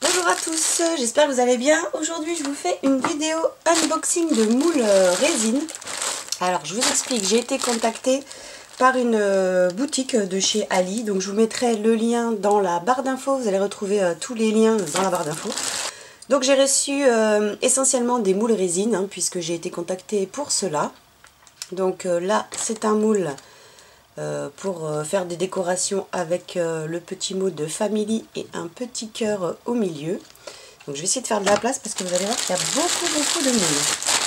Bonjour à tous, j'espère que vous allez bien. Aujourd'hui je vous fais une vidéo unboxing de moules résine. Alors je vous explique, j'ai été contactée par une boutique de chez Ali. Donc je vous mettrai le lien dans la barre d'infos, vous allez retrouver tous les liens dans la barre d'infos. Donc j'ai reçu essentiellement des moules résine, puisque j'ai été contactée pour cela. Donc là c'est un moule pour faire des décorations avec le petit mot de Family et un petit cœur au milieu. Donc je vais essayer de faire de la place parce que vous allez voir qu'il y a beaucoup de moules.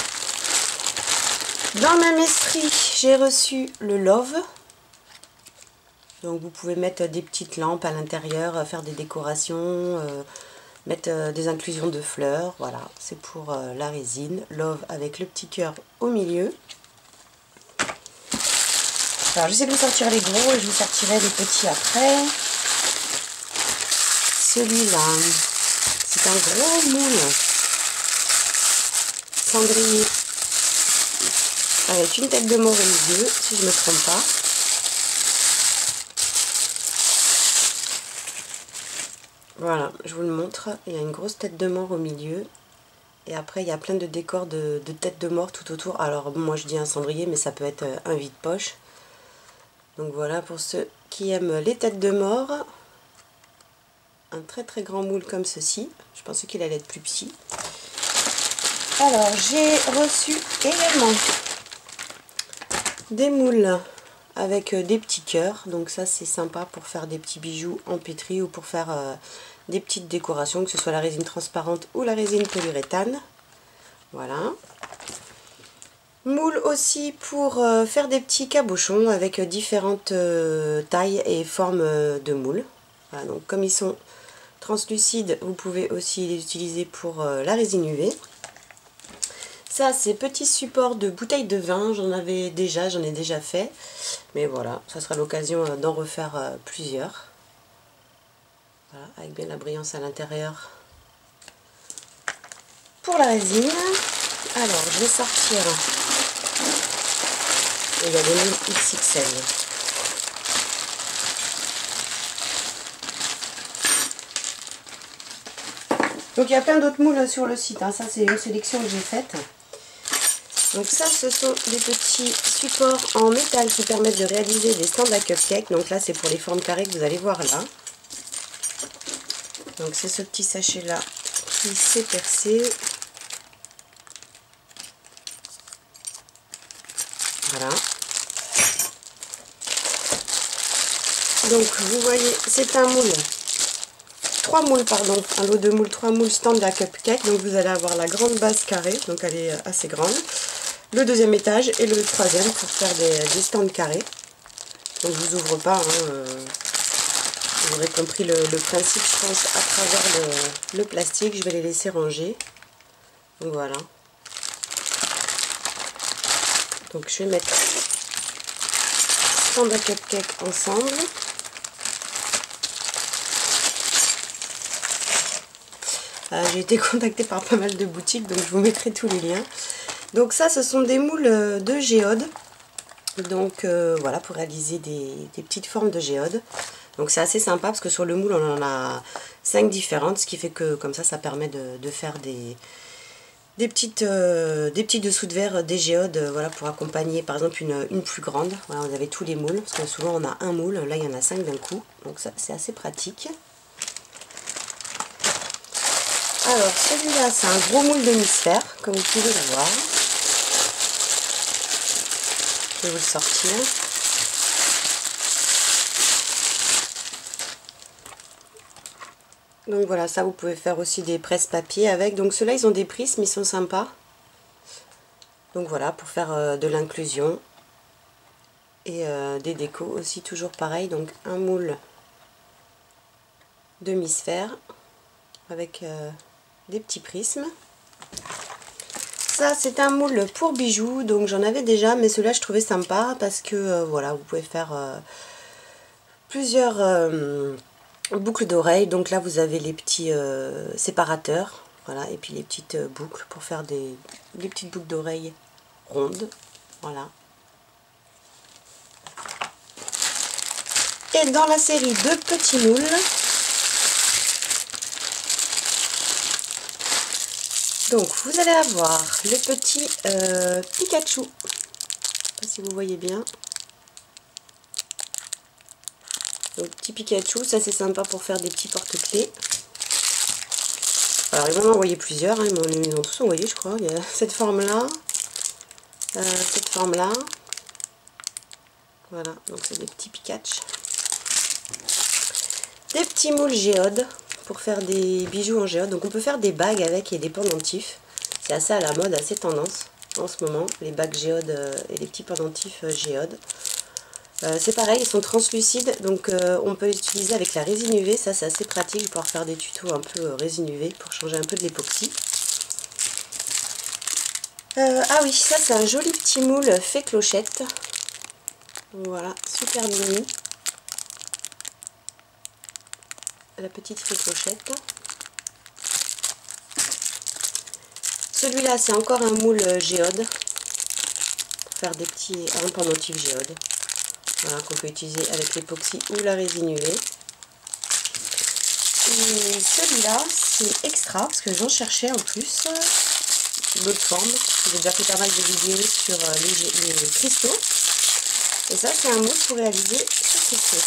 Dans le même esprit, j'ai reçu le Love. Donc vous pouvez mettre des petites lampes à l'intérieur, faire des décorations, mettre des inclusions de fleurs. Voilà, c'est pour la résine. Love avec le petit cœur au milieu. Alors j'essaie de vous sortir les gros et je vous sortirai les petits après. Celui-là, c'est un gros moule cendrier avec une tête de mort au milieu, si je ne me trompe pas. Voilà, je vous le montre. Il y a une grosse tête de mort au milieu. Et après, il y a plein de décors de têtes de mort tout autour. Alors moi je dis un cendrier, mais ça peut être un vide-poche. Donc voilà, pour ceux qui aiment les têtes de mort, un très grand moule comme ceci. Je pensais qu'il allait être plus petit. Alors j'ai reçu également des moules avec des petits cœurs. Donc ça c'est sympa pour faire des petits bijoux en pétri ou pour faire des petites décorations, que ce soit la résine transparente ou la résine polyuréthane. Voilà. Moule aussi pour faire des petits cabochons avec différentes tailles et formes de moules. Voilà, donc comme ils sont translucides, vous pouvez aussi les utiliser pour la résine UV. Ça, c'est petit support de bouteille de vin. J'en ai déjà fait. Mais voilà, ça sera l'occasion d'en refaire plusieurs. Voilà, avec bien la brillance à l'intérieur pour la résine. Alors, je vais sortir. Il y a des moules XXL. Donc il y a plein d'autres moules sur le site. Ça, c'est une sélection que j'ai faite. Donc ça, ce sont des petits supports en métal qui permettent de réaliser des stands à cupcake. Donc là, c'est pour les formes carrées que vous allez voir là. Donc c'est ce petit sachet là qui s'est percé. Voilà. Donc vous voyez, c'est un moule. 3 moules, pardon. Un lot de moules, 3 moules stand à cupcake. Donc vous allez avoir la grande base carrée. Donc elle est assez grande. Le deuxième étage et le troisième pour faire des stands carrés. Donc je vous ouvre pas. Vous aurez compris le principe, je pense, à travers le plastique. Je vais les laisser ranger. Donc voilà. Donc je vais mettre stand à cupcake ensemble. J'ai été contactée par pas mal de boutiques, donc je vous mettrai tous les liens. Donc ça, ce sont des moules de géode. Donc voilà, pour réaliser des petites formes de géode. Donc c'est assez sympa parce que sur le moule, on en a 5 différentes, ce qui fait que comme ça permet de faire des petits dessous de verre, des géodes, voilà, pour accompagner par exemple une plus grande. Voilà, vous avez tous les moules, parce que souvent on a un moule, là il y en a 5 d'un coup. Donc ça, c'est assez pratique. Alors celui-là, c'est un gros moule d'hémisphère, comme vous pouvez le voir. Je vais vous le sortir. Donc voilà, ça vous pouvez faire aussi des presse-papier avec. Donc ceux-là, ils ont des prismes, ils sont sympas. Donc voilà, pour faire de l'inclusion. Et des décos aussi, toujours pareil. Donc un moule demi-sphère avec des petits prismes. Ça, c'est un moule pour bijoux. Donc j'en avais déjà, mais celui-là, je trouvais sympa parce que voilà, vous pouvez faire plusieurs boucles d'oreilles. Donc là, vous avez les petits séparateurs. Voilà, et puis les petites boucles pour faire des petites boucles d'oreilles rondes. Voilà. Et dans la série de petits moules, Donc vous allez avoir le petit Pikachu, je ne sais pas si vous voyez bien. Donc petit Pikachu, ça c'est sympa pour faire des petits porte-clés. Alors ils m'en ont envoyé plusieurs, hein, ils m'ont tous envoyé je crois. Il y a cette forme-là, cette forme-là. Voilà, donc c'est des petits Pikachu. Des petits moules géodes pour faire des bijoux en géode. Donc on peut faire des bagues avec et des pendentifs. C'est assez à la mode, assez tendance en ce moment, les bagues géodes et les petits pendentifs géodes. C'est pareil, ils sont translucides, donc on peut les utiliser avec la résine UV. Ça c'est assez pratique, je vais pouvoir faire des tutos un peu résine UV pour changer un peu de l'époxy. Ah oui, ça c'est un joli petit moule fait clochette. Voilà, super mini. La petite fée clochette. Celui-là c'est encore un moule géode pour faire des petits pendentifs géode. Voilà, qu'on peut utiliser avec l'époxy ou la résine UV. Et celui-là c'est extra parce que j'en cherchais en plus d'autres formes. J'ai déjà fait pas mal de vidéos sur les cristaux. Et ça c'est un moule pour réaliser ce cristaux.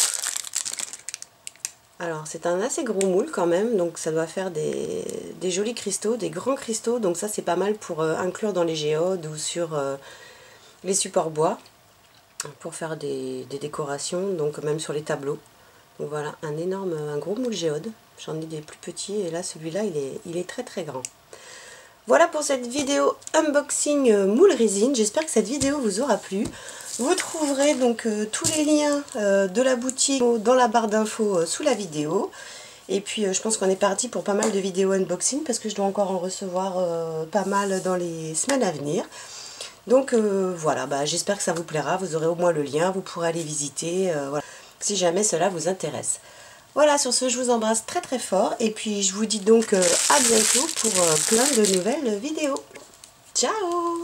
Alors c'est un assez gros moule quand même, donc ça doit faire des jolis cristaux, des grands cristaux, donc ça c'est pas mal pour inclure dans les géodes ou sur les supports bois, pour faire des décorations, donc même sur les tableaux. Donc voilà, un gros moule géode, j'en ai des plus petits et là celui-là il est très très grand. Voilà pour cette vidéo unboxing moule résine, j'espère que cette vidéo vous aura plu. Vous trouverez donc tous les liens de la boutique dans la barre d'infos sous la vidéo. Et puis je pense qu'on est parti pour pas mal de vidéos unboxing parce que je dois encore en recevoir pas mal dans les semaines à venir. Donc voilà, j'espère que ça vous plaira, vous aurez au moins le lien, vous pourrez aller visiter voilà, si jamais cela vous intéresse. Voilà, sur ce je vous embrasse très très fort et puis je vous dis donc à bientôt pour plein de nouvelles vidéos. Ciao!